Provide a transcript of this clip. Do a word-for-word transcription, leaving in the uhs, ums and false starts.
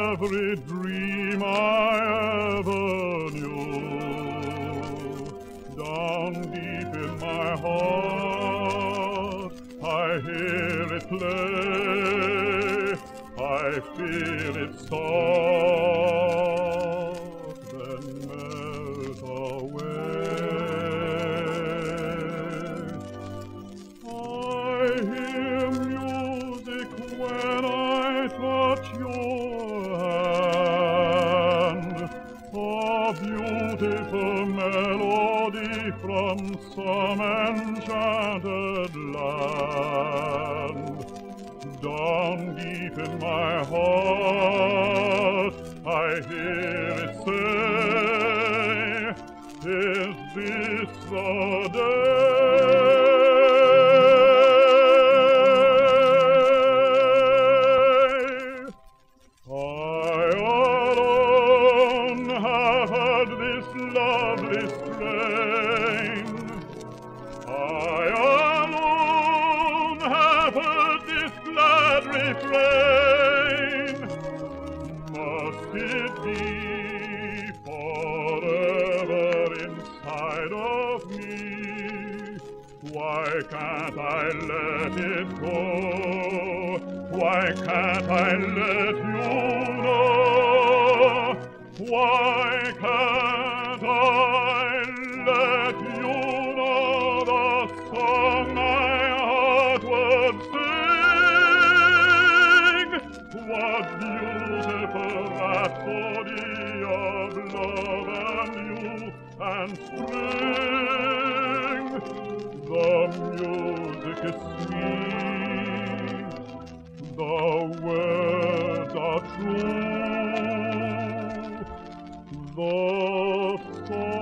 every dream I ever knew. Down deep in my heart, I hear it play, I feel it soft, then melt away. I hear music when I touch your hand, a beautiful melody from some enchanted land. Down deep in my heart, I hear it say, is this the day? Lovely strain, I alone have heard this glad refrain. Must it be forever inside of me? Why can't I let it go? Why can't I let you know? Why can't I let you know the song my heart would sing? What beautiful rhapsody of love and youth and spring. The music is sweet, the words are true. The song